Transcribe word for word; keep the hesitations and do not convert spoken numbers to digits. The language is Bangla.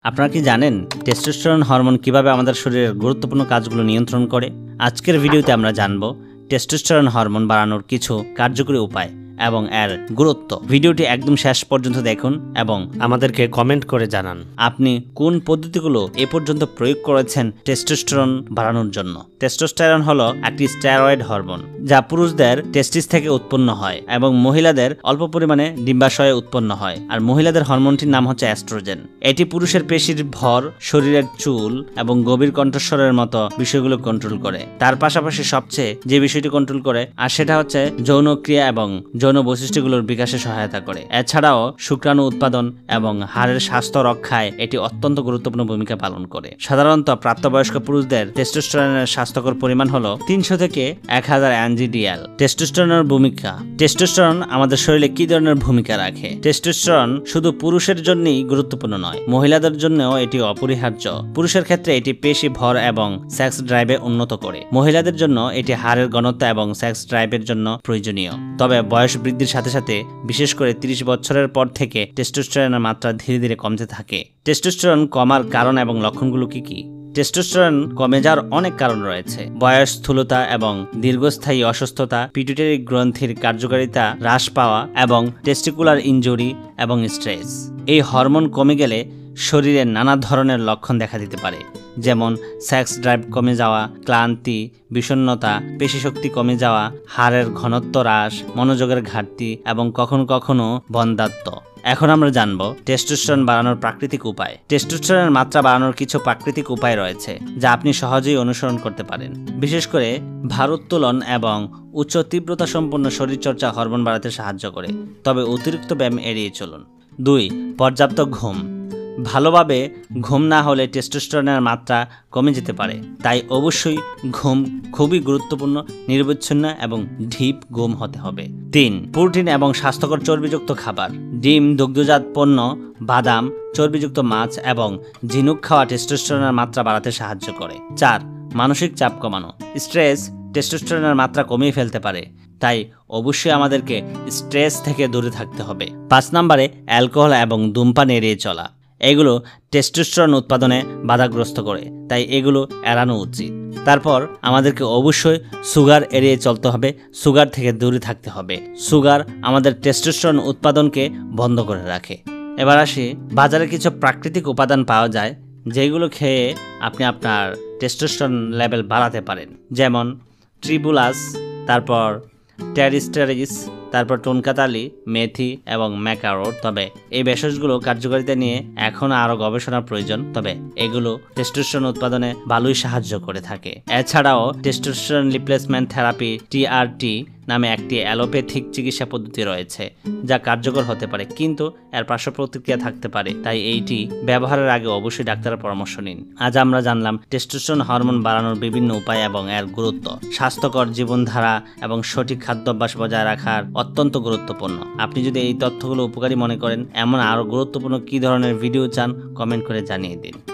আপনারা কি জানেন টেস্টোস্টেরন হরমোন কিভাবে আমাদের শরীরের গুরুত্বপূর্ণ কাজগুলো নিয়ন্ত্রণ করে? আজকের ভিডিওতে আমরা জানব টেস্টোস্টেরন হরমোন বাড়ানোর কিছু কার্যকরী উপায় এবং এর গুরুত্ব। ভিডিওটি একদম শেষ পর্যন্ত দেখুন এবং আমাদেরকে কমেন্ট করে জানান আপনি কোন পদ্ধতিগুলো এ পর্যন্ত প্রয়োগ করেছেন টেস্টোস্টেরন বাড়ানোর জন্য। টেস্টোস্টেরন হলো একটি স্টেরয়েড হরমোন যা পুরুষদের টেস্টিস থেকে উৎপন্ন হয় এবং মহিলাদের অল্প পরিমাণে ডিম্বাশয়ে উৎপন্ন হয়। আর মহিলাদের হরমোনটির নাম হচ্ছে অ্যাস্ট্রোজেন। এটি পুরুষের পেশির ভর, শরীরের চুল এবং গভীর কণ্ঠস্বরের মতো বিষয়গুলো কন্ট্রোল করে। তার পাশাপাশি সবচেয়ে যে বিষয়টি কন্ট্রোল করে আর সেটা হচ্ছে যৌন ক্রিয়া এবং যৌন বৈশিষ্ট্যগুলোর বিকাশে সহায়তা করে। এছাড়াও শুক্রাণু উৎপাদন এবং হাড়ের স্বাস্থ্য রক্ষায় এটি অত্যন্ত গুরুত্বপূর্ণ ভূমিকা পালন করে। সাধারণত প্রাপ্তবয়স্ক পুরুষদের টেস্টোস্টেরনের স্বাস্থ্যকর পরিমাণ হলো তিনশো থেকে এক হাজার এনজিডিএল। টেস্টোস্টেরনের ভূমিকা। টেস্টোস্টেরন আমাদের শরীরে কি ধরনের ভূমিকা রাখে? টেস্টোস্টেরন শুধু পুরুষের জন্যই গুরুত্বপূর্ণ নয়, মহিলাদের জন্যও এটি অপরিহার্য। পুরুষের ক্ষেত্রে এটি পেশি ভর এবং সেক্স ড্রাইভে উন্নত করে। মহিলাদের জন্য এটি হাড়ের ঘনত্ব এবং সেক্স ড্রাইভের জন্য প্রয়োজনীয়। তবে বয়স বৃদ্ধির সাথে সাথে বিশেষ করে তিরিশ বছরের পর থেকে টেস্টোস্টেরনের মাত্রা ধীরে ধীরে কমতে থাকে। টেস্টোস্টেরন কমার কারণ এবং লক্ষণগুলো কি কি? টেস্টোস্টেরন কমে যাওয়ার অনেক কারণ রয়েছে। বয়স, স্থূলতা এবং দীর্ঘস্থায়ী অসুস্থতা, পিটুইটারি গ্রন্থির কার্যকারিতা হ্রাস পাওয়া এবং টেস্টিকুলার ইনজুরি এবং স্ট্রেস। এই হরমোন কমে গেলে শরীরে নানা ধরনের লক্ষণ দেখা দিতে পারে, যেমন সেক্স ড্রাইভ কমে যাওয়া, ক্লান্তি, বিষণ্ণতা, পেশিশক্তি কমে যাওয়া, হাড়ের ঘনত্ব হ্রাস, মনোযোগের ঘাটতি এবং কখনো কখনো বন্ধ্যাত্ব। এখন আমরা জানব টেস্টোস্টেরন বাড়ানোর প্রাকৃতিক উপায়। টেস্টোস্টেরনের মাত্রা বাড়ানোর কিছু প্রাকৃতিক উপায় রয়েছে যা আপনি সহজেই অনুসরণ করতে পারেন। বিশেষ করে ভারোত্তোলন এবং উচ্চ তীব্রতা সম্পন্ন শরীরচর্চা হরমোন বাড়াতে সাহায্য করে, তবে অতিরিক্ত ব্যায়াম এড়িয়ে চলুন। দুই, পর্যাপ্ত ঘুম। ভালোভাবে ঘুম না হলে টেস্টোস্টেরনের মাত্রা কমে যেতে পারে, তাই অবশ্যই ঘুম খুবই গুরুত্বপূর্ণ, নিরবচ্ছিন্ন এবং ডিপ ঘুম হতে হবে। তিন, প্রোটিন এবং স্বাস্থ্যকর চর্বিযুক্ত খাবার। ডিম, দুগ্ধজাত পণ্য, বাদাম, চর্বিযুক্ত মাছ এবং ঝিনুক খাওয়া টেস্টোস্টেরনের মাত্রা বাড়াতে সাহায্য করে। চার, মানসিক চাপ কমানো। স্ট্রেস টেস্টোস্টেরনের মাত্রা কমিয়ে ফেলতে পারে, তাই অবশ্যই আমাদেরকে স্ট্রেস থেকে দূরে থাকতে হবে। পাঁচ নম্বরে অ্যালকোহল এবং ধূমপান এড়িয়ে চলা। এগুলো টেস্টোস্টেরন উৎপাদনে বাধাগ্রস্ত করে, তাই এগুলো এড়ানো উচিত। তারপর আমাদেরকে অবশ্যই সুগার এড়িয়ে চলতে হবে, সুগার থেকে দূরে থাকতে হবে। সুগার আমাদের টেস্টোস্টেরন উৎপাদনকে বন্ধ করে রাখে। এবার আসি, বাজারে কিছু প্রাকৃতিক উপাদান পাওয়া যায় যেগুলো খেয়ে আপনি আপনার টেস্টোস্টেরন লেভেল বাড়াতে পারেন, যেমন ট্রিবুলাস, তারপর টেরিস্টেরিস, তারপর টনকাতালি, মেথি এবং ম্যাকারোট। তবে এই ভেষজগুলো কার্যকারিতা নিয়ে এখন আরও গবেষণার প্রয়োজন, তবে এগুলো টেস্টোস্টেরন উৎপাদনে ভালোই সাহায্য করে থাকে। এছাড়াও টেস্টোস্টেরন রিপ্লেসমেন্ট থেরাপি টিআরটি নামে একটি অ্যালোপ্যাথিক চিকিৎসা পদ্ধতি রয়েছে যা কার্যকর হতে পারে, কিন্তু এর পার্শ্ব প্রতিক্রিয়া থাকতে পারে, তাই এইটি ব্যবহারের আগে অবশ্যই ডাক্তারের পরামর্শ নিন। আজ আমরা জানলাম টেস্টোস্টেরন হরমোন বাড়ানোর বিভিন্ন উপায় এবং এর গুরুত্ব। স্বাস্থ্যকর জীবনধারা এবং সঠিক খাদ্যাভ্যাস বজায় রাখার অত্যন্ত গুরুত্বপূর্ণ। আপনি যদি এই তথ্যগুলো উপকারী মনে করেন, এমন আরও গুরুত্বপূর্ণ কী ধরনের ভিডিও চান, কমেন্ট করে জানিয়ে দিন।